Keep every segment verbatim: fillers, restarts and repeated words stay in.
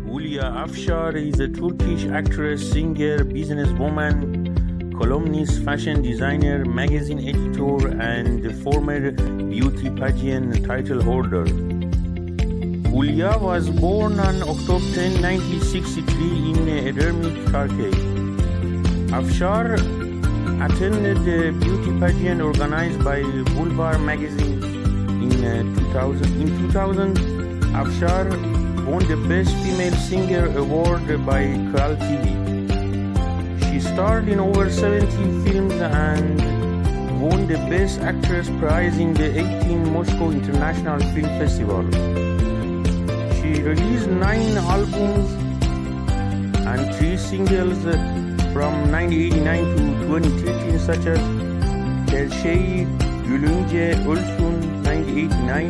Hülya Avşar is a Turkish actress, singer, businesswoman, columnist, fashion designer, magazine editor, and former beauty pageant title holder. Hülya was born on October tenth, nineteen sixty-three in Edremit, Turkey. Avşar attended the beauty pageant organized by Boulevard magazine in uh, two thousand. In two thousand, Avşar won the Best Female Singer award by Kral T V. She starred in over seventy films and won the Best Actress prize in the eighteenth Moscow International Film Festival. She released nine albums and three singles from nineteen eighty-nine to twenty thirteen, such as Her Şey Gülünce Ölsün nineteen eighty-nine,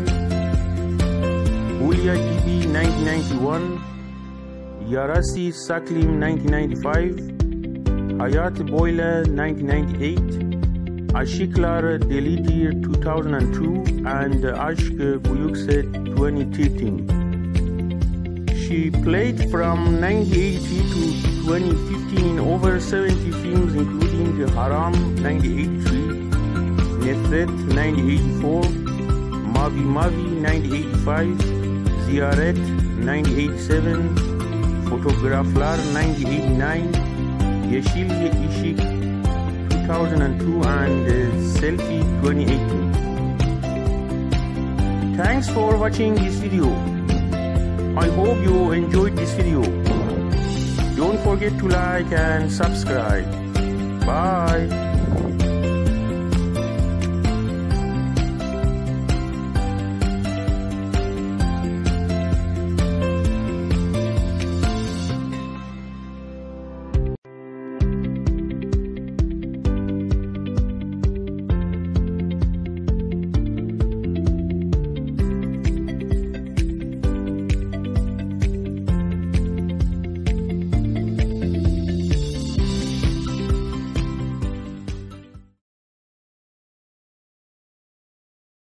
Hülya Gibi nineteen ninety-one, Yarası Saklim nineteen ninety-five, Hayat Boyle nineteen ninety-eight, Aşıklar Delidir two thousand two, and Aşk Buyukse twenty thirteen. She played from nineteen eighty-three to twenty fifteen in over seventy films, including Haram nineteen eighty-three, Nefret nineteen eighty-four, Mavi Mavi nineteen eighty-five, Ziyaret nineteen eighty-seven, Fotoğraflar nineteen eighty-nine, Yeşil Işık two thousand two, and uh, Selfie twenty eighteen. Thanks for watching this video. I hope you enjoyed this video. Don't forget to like and subscribe. Bye.